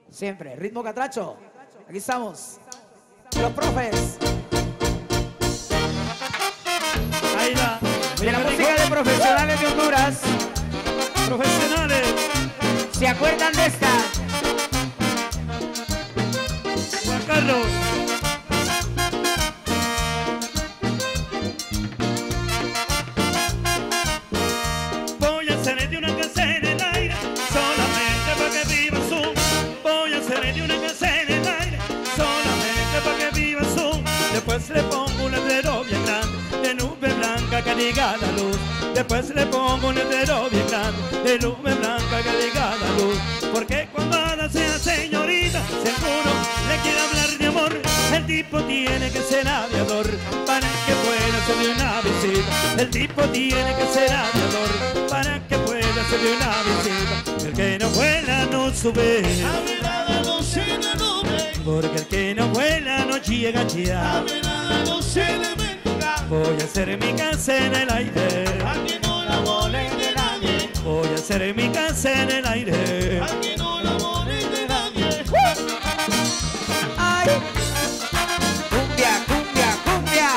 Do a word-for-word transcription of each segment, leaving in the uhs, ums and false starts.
Siempre, ritmo catracho. Aquí estamos. Los profes. Ahí va. De la música de profesionales de Honduras. Profesionales. ¿Se acuerdan de esta? Juan Carlos. Voy a hacer de una casa en el aire, solamente para que viva Zoom. Voy a hacer de una casa en el aire, solamente para que viva Zoom. Después le pongo un letrero bien grande, de nube blanca que diga la luz. Después le pongo un letrero bien grande, de nube blanca que diga la luz. Porque cuando Ada sea señorita, seguro le quiere hablar de amor. El tipo tiene que ser aviador para que pueda hacerle una visita. El tipo tiene que ser aviador para que pueda hacerle una visita. El que no vuela no sube, Avenada no se la nube, porque el que no vuela no llega ya. Avenada no se la venga, Voy a hacer mi casa en el aire, aquí no la molen de nadie, voy a hacer mi casa en el aire. aquí no la molen de nadie. ¡Ay! Cumbia, cumbia, cumbia.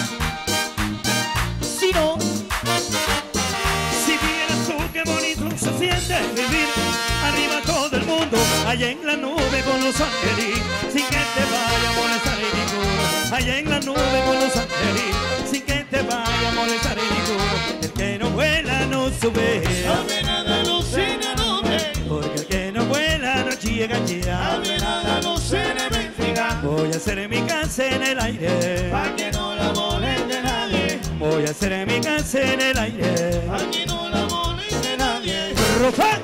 Si no, Si vieras tú qué bonito se siente vivir arriba todo el mundo, allá en la nube con los angelitos, sin que te vaya a molestar ninguno. Allá en la nube con los angelitos, sin que te vaya a molestar ninguno. El que no vuela no sube, Avenada no se la nube, porque el que no vuela no llega ya. Avenada no se la venga, Voy a hacer mi casa en el aire, pa' que no la molen de nadie, voy a hacer mi casa en el aire. aquí no la molen de nadie. Rofa.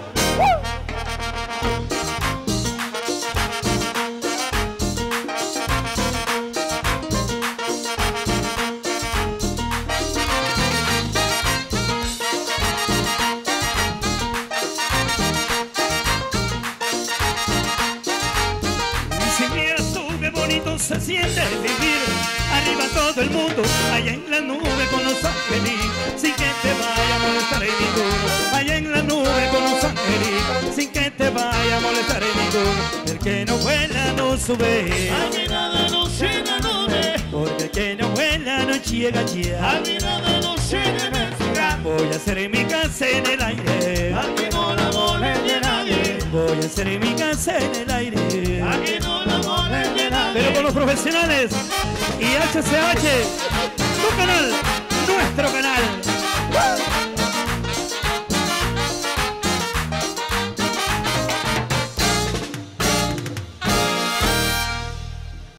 Si vieras tú qué bonito se siente vivir arriba todo el mundo, allá en la nube con los angelitos, sin que te vaya a molestar ninguno. Allá en la nube con los angelitos, sin que te vaya a molestar ninguno. El que no vuela no sube, Avenada no se la nube, porque el que no vuela no llega ya. Avenada no se la venga, Voy a hacer mi casa en el aire, aquí no la molen de nadie, voy a hacer mi casa en el aire. aquí no la molen de nadie. Pero con los profesionales y H C H, tu canal, nuestro canal.